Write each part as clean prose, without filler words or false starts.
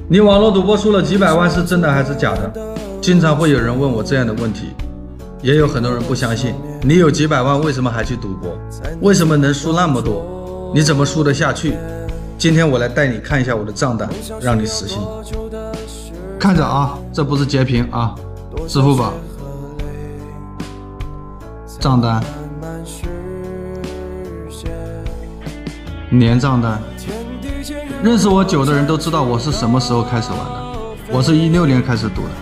你网络赌博输了几百万是真的还是假的？经常会有人问我这样的问题，也有很多人不相信。你有几百万为什么还去赌博？为什么能输那么多？你怎么输得下去？今天我来带你看一下我的账单，让你死心。看着啊，这不是截屏啊，支付宝账单，年账单。认识我久的人都知道我是什么时候开始玩的，我是16年开始赌的。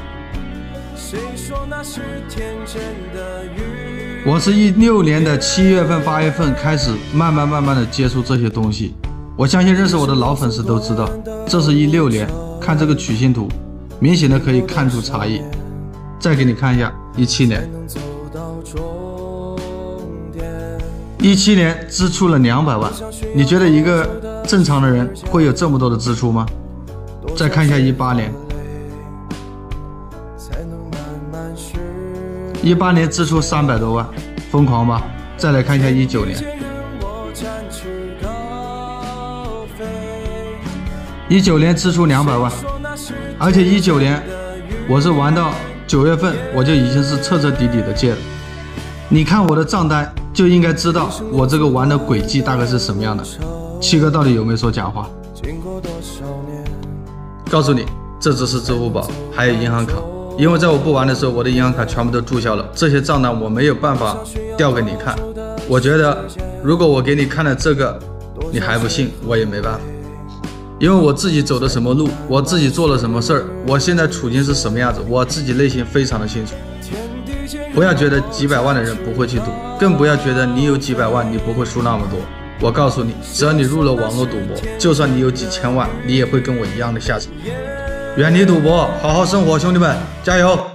我是16年的7月份、8月份开始慢慢的接触这些东西。我相信认识我的老粉丝都知道，这是16年，看这个曲线图，明显的可以看出差异。再给你看一下17年，17年支出了200万，你觉得一个正常的人会有这么多的支出吗？再看一下18年，18年支出300多万，疯狂吧？再来看一下19年，19年支出200万，而且19年我是玩到9月份，我就已经是彻彻底底的戒了。你看我的账单就应该知道我这个玩的轨迹大概是什么样的。七哥到底有没有说假话？告诉你，这只是支付宝，还有银行卡。因为在我不玩的时候，我的银行卡全部都注销了，这些账单我没有办法调给你看。我觉得如果我给你看了这个，你还不信，我也没办法。因为我自己走的什么路，我自己做了什么事儿，我现在处境是什么样子，我自己内心非常的清楚。不要觉得几百万的人不会去赌，更不要觉得你有几百万你不会输那么多。我告诉你，只要你入了网络赌博，就算你有几千万，你也会跟我一样的下场。远离赌博，好好生活，兄弟们，加油！